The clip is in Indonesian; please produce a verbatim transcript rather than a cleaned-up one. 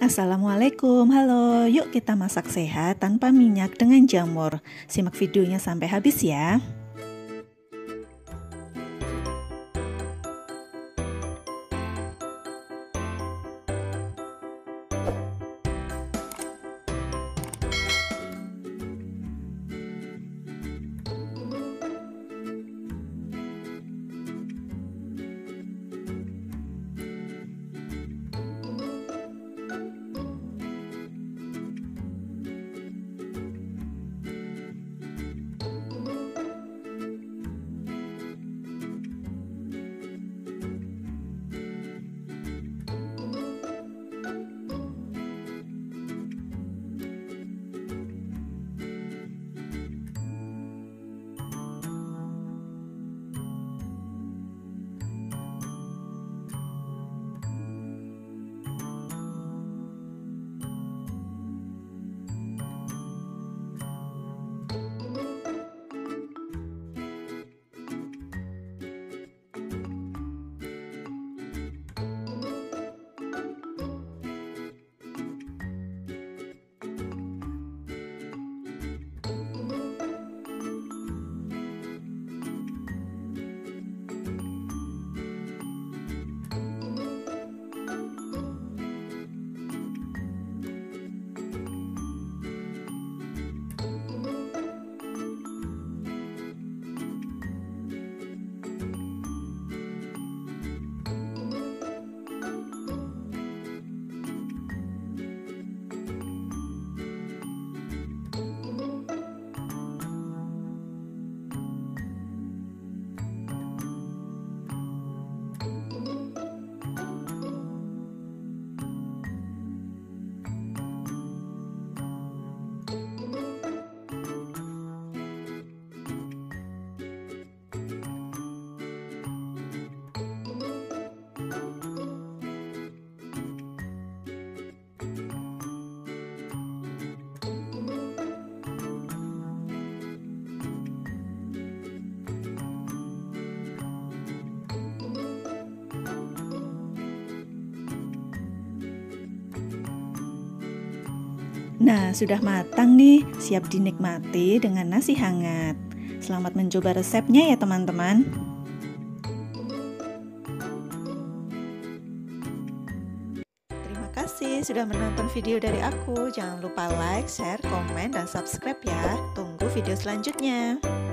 Assalamualaikum, halo, yuk kita masak sehat tanpa minyak dengan jamur. Simak videonya sampai habis ya. Nah, sudah matang nih, siap dinikmati dengan nasi hangat. Selamat mencoba resepnya ya teman-teman. Terima kasih sudah menonton video dari aku. Jangan lupa like, share, komen, dan subscribe ya. Tunggu video selanjutnya.